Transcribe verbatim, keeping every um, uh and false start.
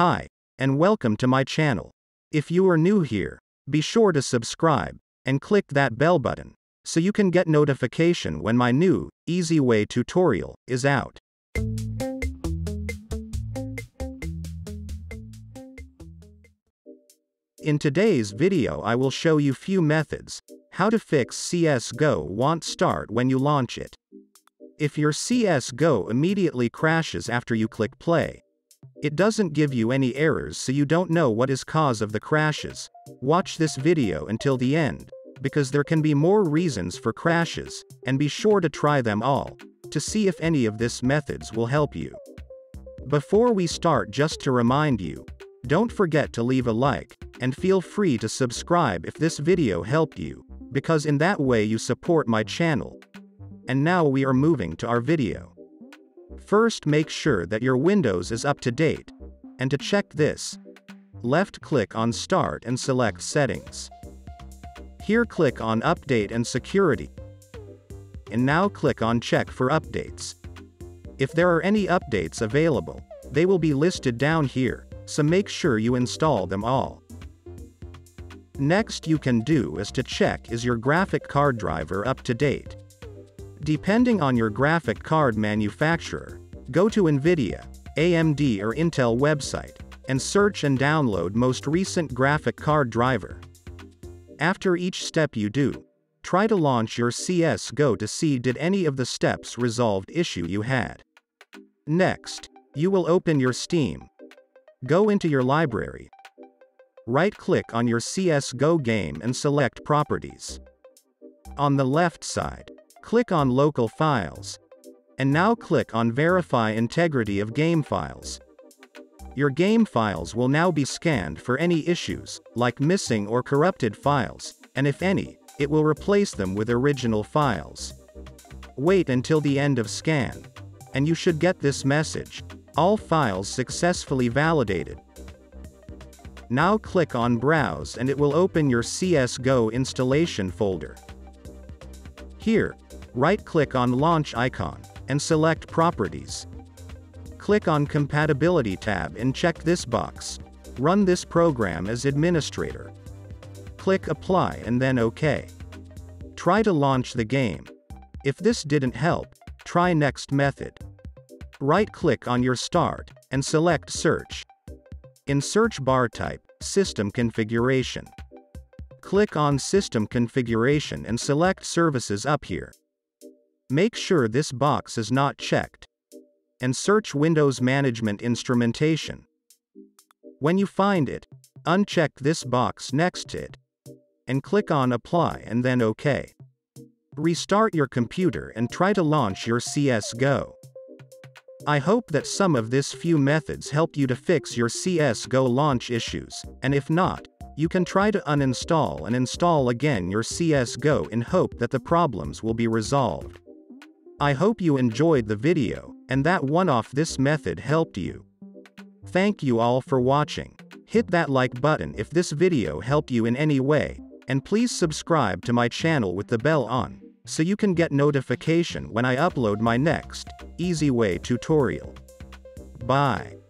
Hi, and welcome to my channel. If you are new here, be sure to subscribe, and click that bell button, so you can get notification when my new, easy way tutorial is out. In today's video I will show you few methods, how to fix C S G O won't start when you launch it. If your C S G O immediately crashes after you click play, it doesn't give you any errors, so you don't know what is cause of the crashes. Watch this video until the end, because there can be more reasons for crashes, and be sure to try them all, to see if any of these methods will help you. Before we start, just to remind you, don't forget to leave a like, and feel free to subscribe if this video helped you, because in that way you support my channel. And now we are moving to our video. First, make sure that your Windows is up to date, and to check this, left-click on Start and select Settings. Here click on Update and Security, and now click on Check for updates. If there are any updates available, they will be listed down here, so make sure you install them all. Next you can do is to check is your graphic card driver up to date. Depending on your graphic card manufacturer, go to NVIDIA, A M D or Intel website, and search and download most recent graphic card driver. After each step you do, try to launch your C S G O to see did any of the steps resolved issue you had. Next, you will open your Steam. Go into your library. Right-click on your C S G O game and select Properties. On the left side, click on Local Files. And now click on Verify Integrity of Game Files. Your game files will now be scanned for any issues, like missing or corrupted files, and if any, it will replace them with original files. Wait until the end of scan, and you should get this message: all files successfully validated. Now click on Browse and it will open your C S G O installation folder. Here, right-click on Launch icon, and select Properties. Click on Compatibility tab and check this box. Run this program as administrator. Click Apply and then OK. Try to launch the game. If this didn't help, try next method. Right-click on your Start, and select Search. In search bar type, System Configuration. Click on System Configuration and select Services up here. Make sure this box is not checked. And search Windows Management Instrumentation. When you find it, uncheck this box next to it, and click on Apply and then OK. Restart your computer and try to launch your C S G O. I hope that some of these few methods helped you to fix your C S G O launch issues, and if not, you can try to uninstall and install again your C S G O in hope that the problems will be resolved. I hope you enjoyed the video, and that one off this method helped you. Thank you all for watching. Hit that like button if this video helped you in any way, and please subscribe to my channel with the bell on, so you can get notification when I upload my next, easy way tutorial. Bye.